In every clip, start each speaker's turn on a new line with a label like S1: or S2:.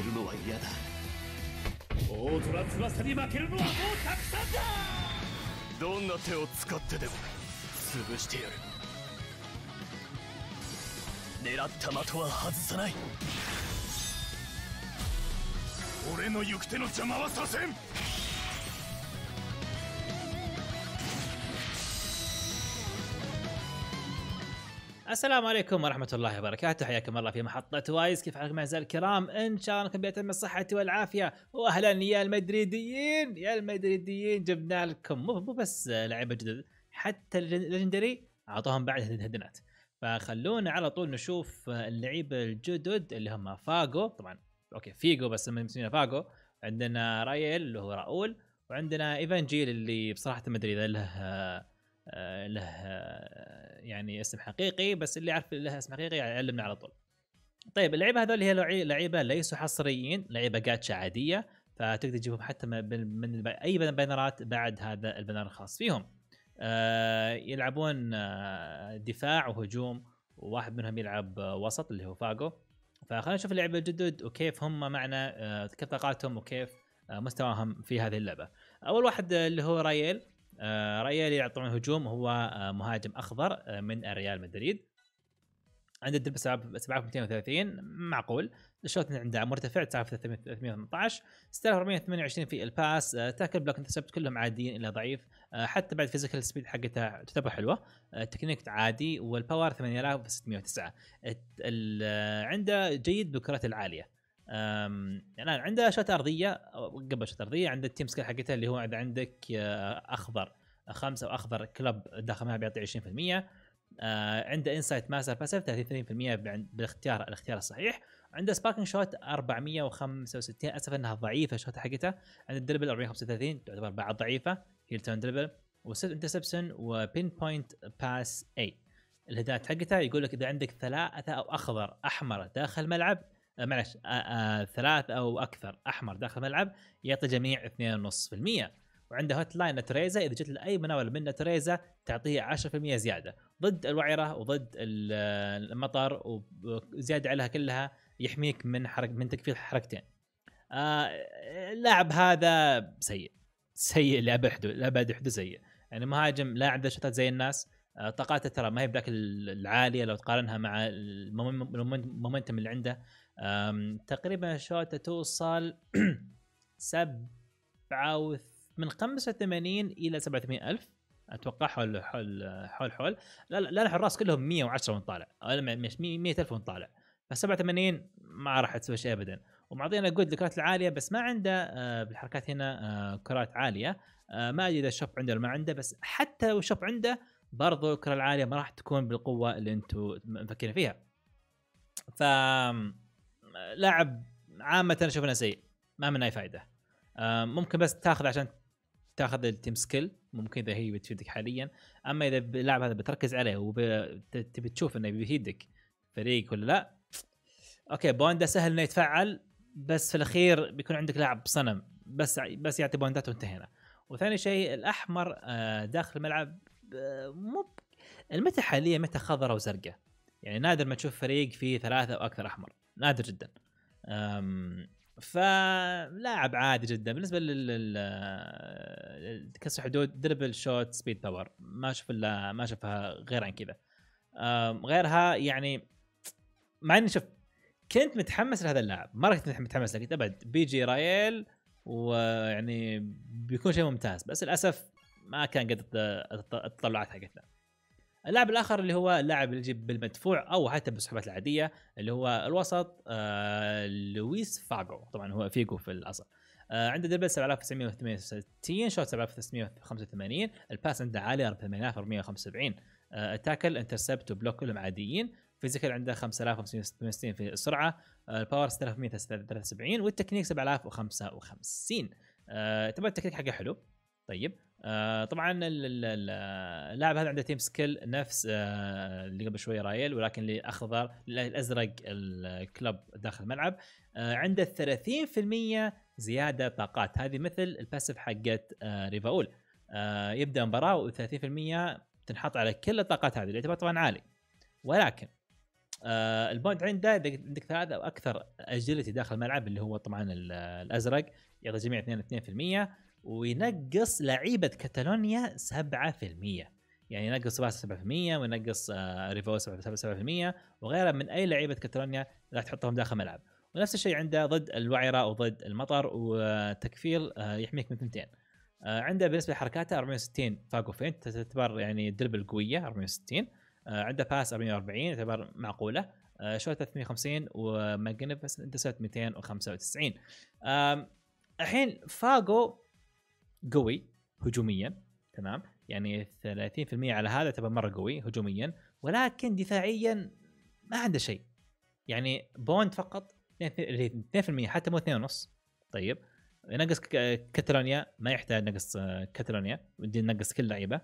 S1: るのは嫌だ。オートラ翼に負けるのはもうたくさんだ。どんな手を使ってでも潰してやる。狙った的は外さない。俺の行く手の邪魔はさせん。
S2: السلام عليكم ورحمة الله وبركاته، حياكم الله في محطة وايز. كيف حالكم أعزائي الكرام؟ إن شاء الله انكم بيتم الصحة والعافية، وأهلا يا المدريديين. يا المدريديين جبنا لكم مو بس لعيبة جدد، حتى الليجندري أعطوهم بعد هدنات. فخلونا على طول نشوف اللعيبة الجدد اللي هم فاجو. طبعا أوكي فيجو بس مسمينه فاجو. عندنا رايل اللي هو راؤول، وعندنا إيفانجيل اللي بصراحة ما أدري إذا له يعني اسم حقيقي، بس اللي يعرف له اسم حقيقي يعلمنا على طول. طيب اللعيبه هذول هي لعيبه ليسوا حصريين، لعيبه جاتشا عاديه، فتقدر تجيبهم حتى من اي بنرات بعد هذا البنر الخاص فيهم. يلعبون دفاع وهجوم، وواحد منهم يلعب وسط اللي هو فاجو. فخلينا نشوف اللعيبه الجدد وكيف هم معنا، كيف طاقاتهم وكيف مستواهم في هذه اللعبه. اول واحد اللي هو رايل. رايل يلعب طبعا هجوم، هو مهاجم اخضر من ريال مدريد. عنده الدب 7230 معقول. الشوت عنده مرتفع 9318، 6428 في الباس. تاكل بلوك انترسبت كلهم عاديين الا ضعيف. حتى بعد فيزيكال سبيد حقتها تعتبر حلوه. التكنيك عادي، والباور 8609. عنده جيد بالكرات العاليه. يعني عنده شوت ارضيه، قبل شوت ارضيه عنده التيم سكيل حقتها اللي هو اذا عندك اخضر 5 او اخضر كلب داخل ما بيعطي 20%. عنده انسايت ماستر باسيف 33% بالاختيار الصحيح. عنده سباركينج شوت 465. اسف انها ضعيفه الشوت حقتها. عنده الدربل 435 تعتبر بعد ضعيفه، هيل تيرن دربل، وست انترسبشن، وبين بوينت باس 8. الهدايات حقتها يقول لك اذا عندك 3 او اخضر احمر داخل ملعب، معلش 3 او اكثر احمر داخل الملعب يعطي جميع 2.5%. وعنده هوت لاين نتريزا، اذا جت لاي مناوله من نتريزا تعطيه 10% زياده ضد الوعره وضد المطر، وزياده عليها كلها يحميك من تكفير حركتين. اللاعب هذا سيء لابد حدود سيء. يعني مهاجم لا عنده شوتات زي الناس. طاقاته ترى ما هي بذاك العاليه لو تقارنها مع المومنتم اللي عنده. تقريبا شوته توصل من 85 الى 87 الف اتوقع. حول لا الحراس كلهم 110 وان طالع، مش 100 الف وان طالع. ف 87 ما راح تسوي شيء ابدا. ومعطينا جود الكرات العاليه، بس ما عنده بالحركات هنا كرات عاليه. ما ادري اذا الشوب عنده ولا ما عنده، بس حتى لو الشوب عنده برضو الكره العاليه ما راح تكون بالقوه اللي انتم مفكرين فيها. ف لاعب عامه اشوف انه سيء، ما من اي فائده. ممكن بس تاخذ عشان تاخذ التيم سكيل، ممكن اذا هي بتفيدك حاليا. اما اذا اللاعب هذا بتركز عليه وتبي تشوف انه بيفيدك فريق ولا لا، اوكي بوندا سهل انه يتفعل، بس في الاخير بيكون عندك لاعب صنم بس يعطي بوندات وانتهينا. وثاني شيء الاحمر داخل الملعب مو المتى حاليا متى خضراء وزرقاء، يعني نادر ما تشوف فريق فيه 3 او اكثر احمر، نادر جدا. فلاعب عادي جدا بالنسبه كسر حدود، دربل شوت سبيد باور ما اشوفها غير عن كذا. غيرها يعني مع اني كنت متحمس لهذا اللاعب، مره كنت متحمس لك ابد بيجي رايل ويعني بيكون شيء ممتاز، بس للاسف ما كان قد التطلعات حقتنا. اللاعب الاخر اللي هو اللاعب اللي يجيب بالمدفوع او حتى بالسحبات العاديه اللي هو الوسط، لويس فاجو. طبعا هو فيجو في الاصل. عنده دربل 7968، شوت 7585، الباس عنده عالي 8475، التاكل انترسبت وبلوك كلهم عاديين. فيزيكال عنده 5566 في السرعه، الباور 6173، والتكنيك 7055. تبع التكنيك حقه حلو. طيب طبعا اللاعب هذا عنده تيم سكيل نفس اللي قبل شويه رايل، ولكن الاخضر الازرق الكلب داخل الملعب. عنده 30% زياده طاقات، هذه مثل الباسيف حقت ريفاول. يبدا مباراه و30% تنحط على كل الطاقات هذه اللي طبعا عالي. ولكن البوند عنده عندك ثلاثة او اكثر اجيلتي داخل الملعب، اللي هو طبعا الازرق يعطي جميع 2%، وينقص لعيبه كاتالونيا 7%. يعني ينقص سباسة 7%، وينقص ريفو 7%، وغيرها من اي لعيبه كاتالونيا لا تحطهم داخل الملعب. ونفس الشيء عنده ضد الوعره وضد المطر، وتكفيل يحميك من ثنتين. عنده بالنسبه لحركاته 460 فاقو فين تعتبر يعني دربل قويه 460. عنده باس 440 تعتبر معقوله. شوت 350 وماجنيفس انتسبت 295. الحين فاقو قوي هجوميا تمام، يعني 30% على هذا تعتبر مره قوي هجوميا، ولكن دفاعيا ما عنده شيء. يعني بوند فقط 2%، حتى مو 2.5. طيب ينقص كاتالونيا، ما يحتاج نقص كاتالونيا، ودي نقص كل لعيبه.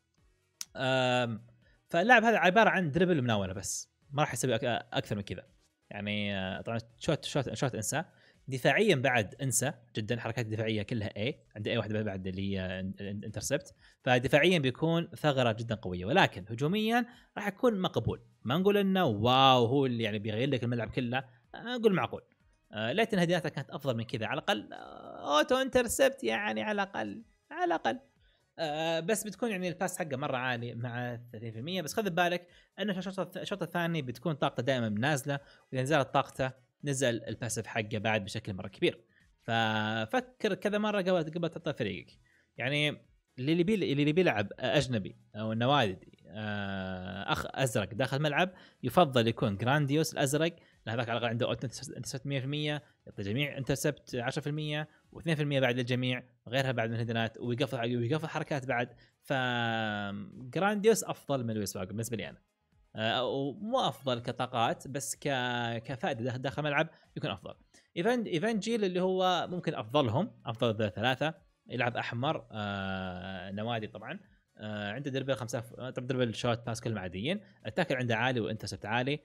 S2: فاللاعب هذا عباره عن دربل ومناوله بس، ما راح يسوي اكثر من كذا. يعني طبعا شوت انسى. دفاعيا بعد انسى جدا، حركات دفاعيه كلها عنده واحده بعد اللي هي انترسبت، فدفاعيا بيكون ثغره جدا قويه، ولكن هجوميا راح يكون مقبول. ما نقول انه واو هو اللي يعني بيغير لك الملعب كله، نقول معقول. لكن هدياتها كانت افضل من كذا على الاقل. اوتو انترسبت يعني على الاقل بس بتكون يعني الباس حقه مره عالي مع 30%. بس خذ بالك انه الشوط الثاني بتكون طاقته دائما نازله، واذا نزلت طاقته نزل الباسف حقه بعد بشكل مره كبير. ففكر كذا مره قبل تحط فريقك. يعني اللي بيلعب اجنبي او نوادي اخ ازرق داخل ملعب، يفضل يكون جرانديوس الازرق، هذاك على الاقل عنده انترسبت 100%، يعطي جميع انترسبت 10%، و2% بعد الجميع وغيرها بعد من الهدنات، ويقفل حركات بعد. ف جرانديوس افضل من لويس فاغو بالنسبه لي انا، او مو افضل كطاقات بس كفائده داخل الملعب يكون افضل. ايفانجيل اللي هو ممكن افضل ثلاثه، يلعب احمر نوادي طبعا. عنده دربل 5، طبعا دربل شوت باس كلهم عاديين. التاكل عنده عالي وانترسبت عالي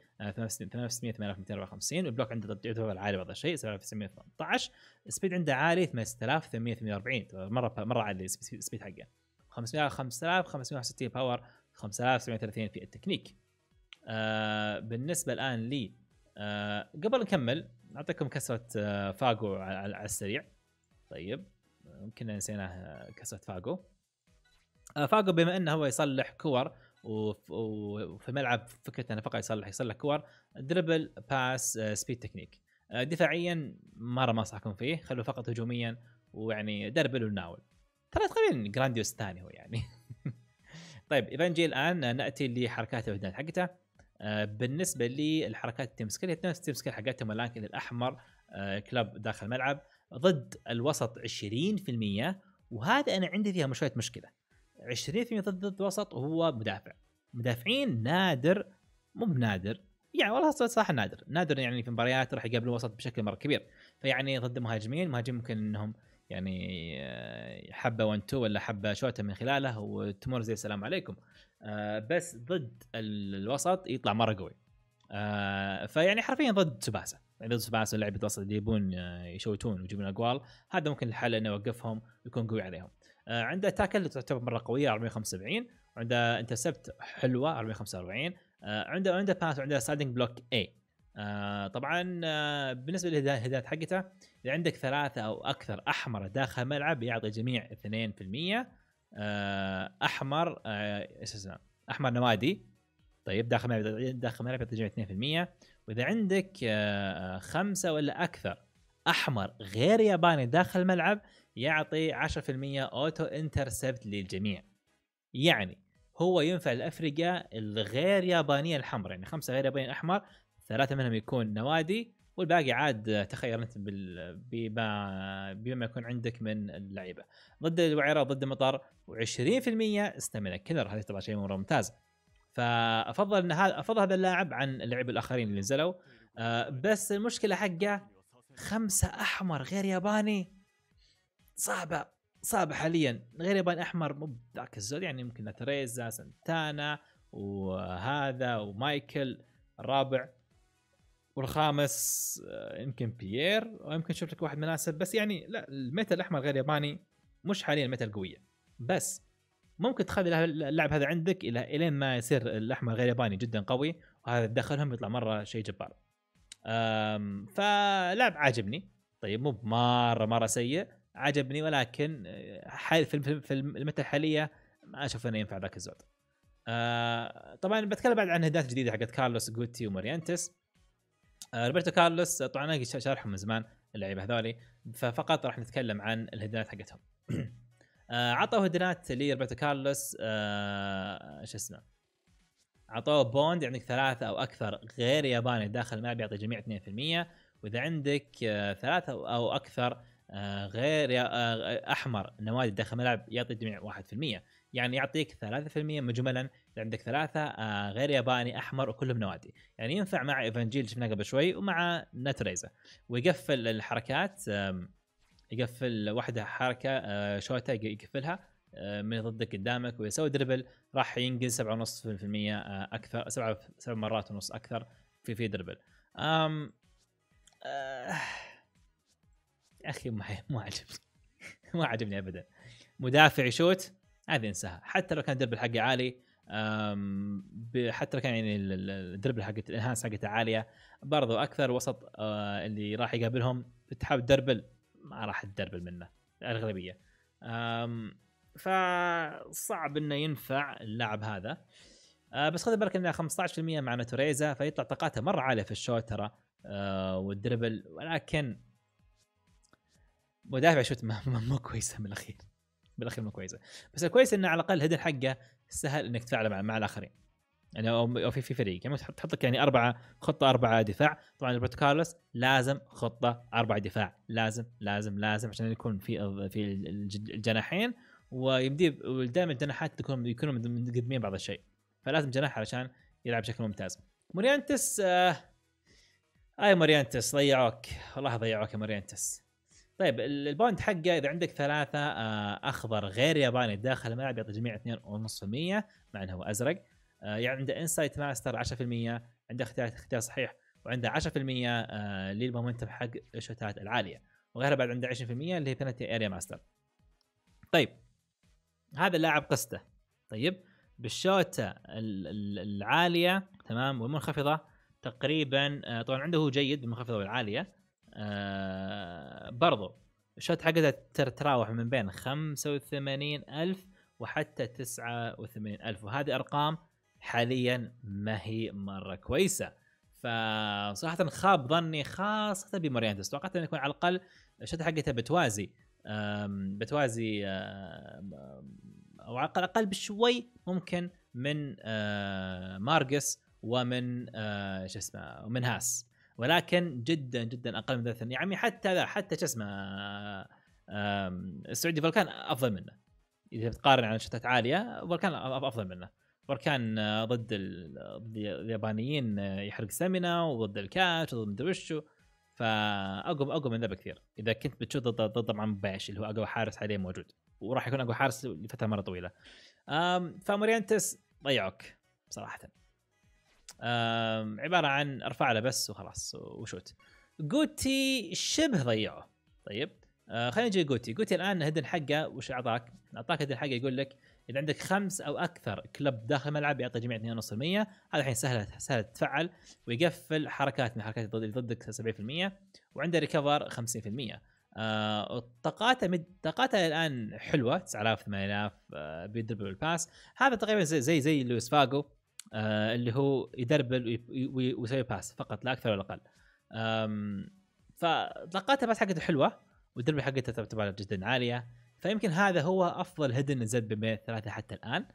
S2: 8258، والبلوك عنده يعتبر عالي بعض الشيء 7918. السبيد عنده عالي 8848، مره عالي السبيد حقه. 5560 باور، 5730 في التكنيك. بالنسبه الان لي قبل نكمل اعطيكم كسره فاقو على السريع. طيب يمكن نسينا كسره فاقو. فاقو بما انه هو يصلح كور وفي ملعب فكرته انه فقط يصلح كور، دربل باس سبيد تكنيك. دفاعيا مره ما انصحكم فيه، خلوه فقط هجوميا، ويعني دربل وناول. ترى تقريبا جرانديوس الثاني هو يعني. طيب ايفانجي الان ناتي لحركاته والهدنات حقته. بالنسبه لي الحركات التيم سكيل هي نفس التيم سكيل حقتهم، ولكن الاحمر كلاب داخل الملعب ضد الوسط 20%، وهذا انا عندي فيها شويه مشكله. 20% ضد الوسط وهو مدافعين نادر، مو بنادر يعني، والله صح نادر يعني في مباريات راح يقابلوا الوسط بشكل مره كبير. فيعني ضد مهاجمين ممكن انهم يعني حبه 1 2 ولا حبه شوته من خلاله وتمر زي السلام عليكم. بس ضد الوسط يطلع مره قوي. فيعني حرفيا ضد سباسه، يعني ضد سباسه لعبه وسط اللي يبون يشوتون ويجيبون اقوال، هذا ممكن الحل انه يوقفهم ويكون قوي عليهم. عنده تاكل تعتبر مره قويه 475، وعنده انترسبت حلوه 445. عنده باس وعنده سايدنج بلوك اي. طبعا بالنسبه للهدايات حقته، اذا عندك ثلاثه او اكثر احمر داخل الملعب يعطي جميع 2%. احمر ايش اسمه احمر نوادي. طيب داخل الملعب يعطي جميع 2%. واذا عندك 5 ولا اكثر احمر غير ياباني داخل الملعب يعطي 10% اوتو انترسبت للجميع. يعني هو ينفع الافرقه الغير يابانيه الحمر، يعني 5 غير يابانيين احمر، 3 منهم يكون نوادي والباقي عاد تخير انت بما يكون عندك من اللعيبه. ضد الوعيره ضد المطر، و20% استمنى كلر، هذا طبعا شيء مره ممتاز. فافضل ان هذا اللاعب عن اللعيبه الاخرين اللي نزلوا. بس المشكله حقه 5 احمر غير ياباني صعبه حاليا. غير ياباني احمر مو ذاك الزود، يعني ممكن تريزا سانتانا وهذا ومايكل الرابع، والخامس يمكن بيير، ويمكن شوف لك واحد مناسب. بس يعني لا، الميتا الاحمر غير ياباني مش حاليا الميتا القويه، بس ممكن تخلي اللاعب هذا عندك الى ما يصير الاحمر غير ياباني جدا قوي وهذا دخلهم يطلع مره شيء جبار. فلعب عاجبني. طيب مو مره سيء، عجبني، ولكن حال في المتى الحاليه ما اشوف انه ينفع ذاك الزود. طبعا بتكلم بعد عن هدات جديده حقت كارلوس جوتي ومورينتس. روبرتو كارلوس طبعا انا شارحهم من زمان اللعيبه هذولي، ففقط راح نتكلم عن الهدات حقتهم. عطوا هدنات لروبرتو كارلوس، شو اسمه، عطوه بوند عندك 3 او اكثر غير ياباني داخل الملعب يعطي جميع 2%، واذا عندك 3 او اكثر غير احمر نوادي داخل الملعب يعطي جميع 1%. يعني يعطيك 3% مجملا اذا عندك 3 غير ياباني احمر وكلهم نوادي. يعني ينفع مع ايفانجيل شفناه قبل شوي ومع ناتريزا. ويقفل الحركات، يقفل واحده حركه شوتا يقفلها من ضدك قدامك، ويسوي دربل راح ينقز 7.5% اكثر، 7 مرات ونص اكثر في دربل. يا اخي مو عجبني ما عجبني ابدا. مدافع يشوت هذه انساها، حتى لو كان دربل حقه عالي، حتى لو كان يعني الدربل حقه الانهانس حقته عاليه، برضو اكثر وسط اللي راح يقابلهم بتحاول دربل ما راح تدربل منه الاغلبيه. فصعب انه ينفع اللاعب هذا. بس خذ بالك انه 15% مع ناتوريزا، فيطلع طاقاته مره عاليه في الشوت ترى والدربل، ولكن مدافع شوت مو كويسه من الاخير، بالاخير مو كويسه. بس الكويس انه على الاقل هدن حقه سهل انك تفعله مع الاخرين، يعني او في فريق يعني تحط لك يعني 4 دفاع. طبعا روبرتو كارلوس لازم خطه 4 دفاع، لازم عشان يكون في الجناحين، ويبدي دائما الجناحات يكونوا مقدمين بعض الشيء، فلازم جناح علشان يلعب بشكل ممتاز. مورينتس مورينتس ضيعوك، والله ضيعوك يا مورينتس. طيب البوند حقه اذا عندك 3 اخضر غير ياباني داخل الملعب يعطي جميع 2.5%، مع انه هو ازرق. يعني عنده انسايت ماستر 10%، عنده اختيار صحيح، وعنده 10% للمومنتم حق الشوتات العاليه، وغيرها بعد عنده 20% اللي هي بنالتي اريا ماستر. طيب هذا اللاعب قسته. طيب بالشوتة العاليه تمام والمنخفضه تقريبا، طبعا عنده هو جيد بالمنخفضه والعاليه، برضو الشوت حقته تتراوح من بين 85,000 وحتى 89,000، وهذه ارقام حاليا ما هي مره كويسه. فصراحه خاب ظني خاصه بمورينتس، توقعت انه يكون على الاقل الشوت حقته بتوازي او على الاقل بشوي ممكن من مارجس ومن شو اسمه ومن هاس، ولكن جدا اقل من ذا. يا عمي حتى شو اسمه السعودي فولكان افضل منه اذا بتقارن على شتات عاليه. فولكان افضل منه. فولكان ضد اليابانيين يحرق سمنه، وضد الكاش وضد مدري وشو، فاقوى من ذا بكثير. اذا كنت بتشوف ضد طبعا مباش اللي هو اقوى حارس حاليا موجود، وراح يكون اقوى حارس لفتره مره طويله. فمورينتس ضيعوك بصراحه. عباره عن ارفع له بس وخلاص وشوت. جوتي شبه ضيعه. طيب خلينا نجي جوتي الان هدن حقه وش اعطاك هدن حقه يقول لك اذا عندك 5 او اكثر كلب داخل الملعب يعطي جميع 2.5%. هذا الحين سهله تفعل، ويقفل حركات من حركات ضدك 70%، وعنده ريكفر 50%. طاقاته الان حلوه 9000 8000 بيدربل الباس. هذا تقريبا زي لويس فاجو اللي هو يدربل ويسوي باس فقط لا اكثر ولا اقل. فطاقاته بس حقته حلوه، والدربل حقته تعتبر جدا عاليه، فيمكن هذا هو افضل هدن نزل بين 3 حتى الان.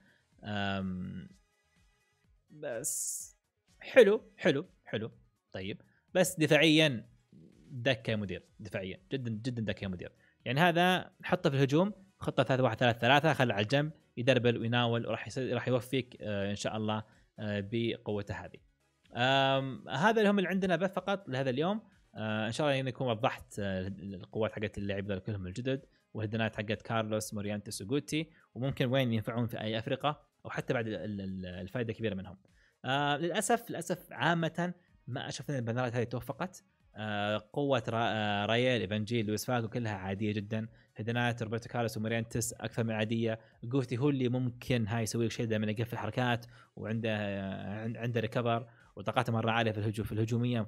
S2: بس حلو. طيب بس دفاعيا دكه يا مدير، دفاعيا جدا دكه يا مدير. يعني هذا نحطه في الهجوم خطه 3-1-3-3، خلى على الجنب يدربل ويناول، وراح يوفيك ان شاء الله بقوته هذه. هذا اللي هم اللي عندنا بس فقط لهذا اليوم. ان شاء الله يعني نكون وضحت القوات حقت اللاعب كلهم الجدد، والهدنات حقت كارلوس مورينتس وجوتي، وممكن وين ينفعون في اي افريقه، او حتى بعد الفائده كبيره منهم. للاسف عامه ما اشوف ان البنرات هذه توفقت. قوه رايل ايفانجيل لويس فاجو كلها عاديه جدا. هدنات روبرتو كارلوس ومورينتس اكثر من عاديه. جوتي هو اللي ممكن هاي يسوي شيء دائما يقفل حركات، وعنده ريكفر، وطاقاته مره عاليه في الهجوم، في الهجوميه،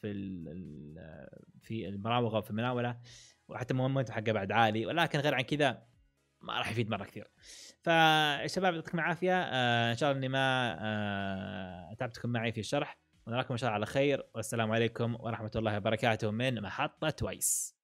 S2: في المراوغه وفي المناوله، وحتى المومنت حقه بعد عالي، ولكن غير عن كذا ما راح يفيد مره كثير. فالشباب يعطيكم العافيه، ان شاء الله اني ما تعبتكم معي في الشرح، ونراكم ان شاء الله على خير، والسلام عليكم ورحمه الله وبركاته من محطه وايس.